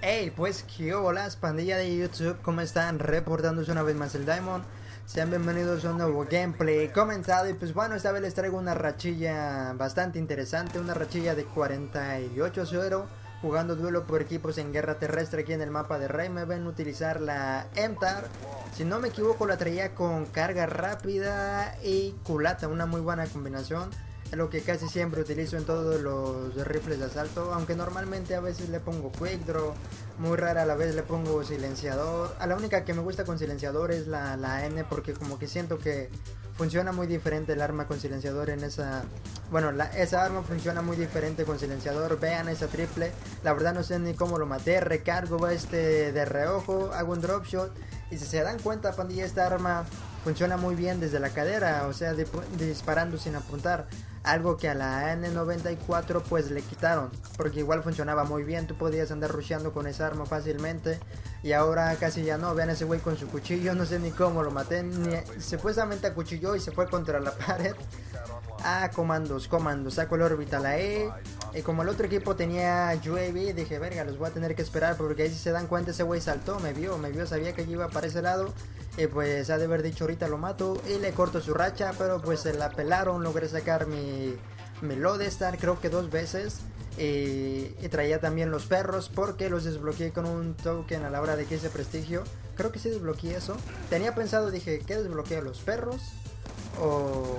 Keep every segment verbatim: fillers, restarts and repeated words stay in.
Hey, pues qué hola, pandilla de YouTube, ¿cómo están? Reportándose una vez más el Diamond. Sean bienvenidos a un nuevo gameplay comenzado. Y pues bueno, esta vez les traigo una rachilla bastante interesante. Una rachilla de cuarenta y ocho a cero, jugando duelo por equipos en guerra terrestre aquí en el mapa de Rey. Me ven utilizar la M T A R. Si no me equivoco, la traía con carga rápida y culata, una muy buena combinación. Es lo que casi siempre utilizo en todos los rifles de asalto, aunque normalmente a veces le pongo quick draw, muy rara a la vez le pongo silenciador. A la única que me gusta con silenciador es la, la N, porque como que siento que funciona muy diferente el arma con silenciador en esa... Bueno, la, esa arma funciona muy diferente con silenciador. Vean esa triple, la verdad no sé ni cómo lo maté. Recargo este de reojo, hago un drop shot y si se dan cuenta, pandilla, esta arma funciona muy bien desde la cadera, o sea, de, de disparando sin apuntar. Algo que a la N noventa y cuatro pues le quitaron, porque igual funcionaba muy bien, tú podías andar rusheando con esa arma fácilmente. Y ahora casi ya no. Vean ese güey con su cuchillo, no sé ni cómo lo maté, ni, supuestamente acuchilló y se fue contra la pared. Ah, comandos, comandos, saco el orbital a E. Y como el otro equipo tenía U A V, dije, verga, los voy a tener que esperar, porque ahí si se dan cuenta ese güey saltó, me vio, me vio, sabía que yo iba para ese lado. Y pues ha de haber dicho ahorita lo mato y le corto su racha, pero pues se la pelaron. Logré sacar mi, mi Lodestar creo que dos veces. Y, y traía también los perros porque los desbloqueé con un token a la hora de que hice prestigio. Creo que sí desbloqueé eso. Tenía pensado, dije, ¿qué desbloqueo? ¿Los perros? O...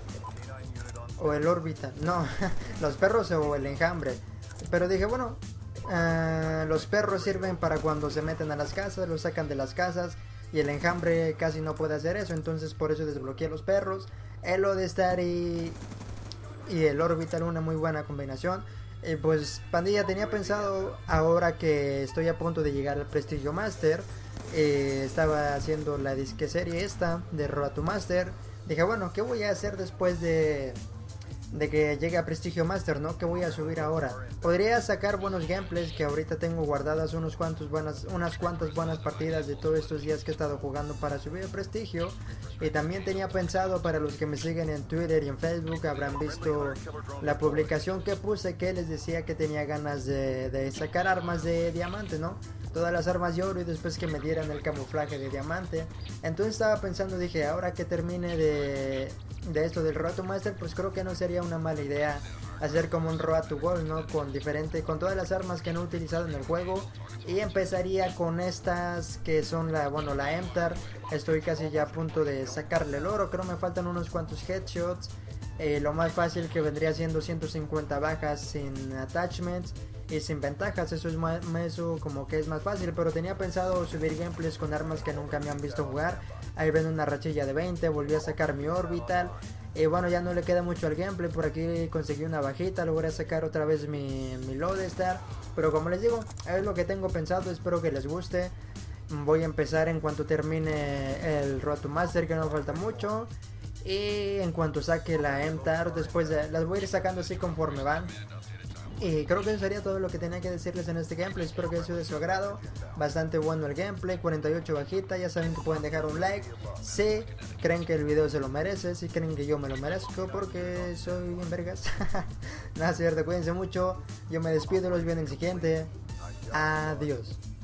o el orbital, no, los perros o el enjambre. Pero dije, bueno, uh, los perros sirven para cuando se meten a las casas, los sacan de las casas. Y el enjambre casi no puede hacer eso, entonces por eso desbloqueé los perros. El Lodestar y, y el orbital, una muy buena combinación. Y pues pandilla, tenía pensado, ahora que estoy a punto de llegar al Prestigio Master, eh, estaba haciendo la disque serie esta de Road to Master. Dije, bueno, ¿qué voy a hacer después de... de que llegue a Prestigio Master, ¿no? ¿Qué voy a subir ahora? Podría sacar buenos gameplays, que ahorita tengo guardadas unos cuantos buenas, unas cuantas buenas partidas de todos estos días que he estado jugando para subir el prestigio. Y también tenía pensado, para los que me siguen en Twitter y en Facebook, habrán visto la publicación que puse, que les decía que tenía ganas de, de sacar armas de diamante, ¿no? Todas las armas de oro y después que me dieran el camuflaje de diamante. Entonces estaba pensando, dije, ahora que termine de... de esto del Road to Master, pues creo que no sería una mala idea hacer como un Road to Gold, ¿no? Con diferente, con todas las armas que no he utilizado en el juego. Y empezaría con estas que son la, bueno, la M T A R. Estoy casi ya a punto de sacarle el oro, creo me faltan unos cuantos headshots. Eh, lo más fácil, que vendría siendo ciento cincuenta bajas sin attachments y sin ventajas, eso es más, eso como que es más fácil. Pero tenía pensado subir gameplays con armas que nunca me han visto jugar. Ahí ven una rachilla de veinte, volví a sacar mi orbital. Y bueno, ya no le queda mucho al gameplay, por aquí conseguí una bajita, logré sacar otra vez mi, mi Lodestar. Pero como les digo, es lo que tengo pensado, espero que les guste. Voy a empezar en cuanto termine el Road to Master, que no falta mucho. Y en cuanto saque la M T A R, después de, las voy a ir sacando así conforme van. Y creo que eso sería todo lo que tenía que decirles en este gameplay. Espero que haya sido de su agrado. Bastante bueno el gameplay, cuarenta y ocho bajita. Ya saben que pueden dejar un like si creen que el video se lo merece, si creen que yo me lo merezco, porque soy bien vergas. Nada, cierto, cuídense mucho. Yo me despido, los veo en el siguiente. Adiós.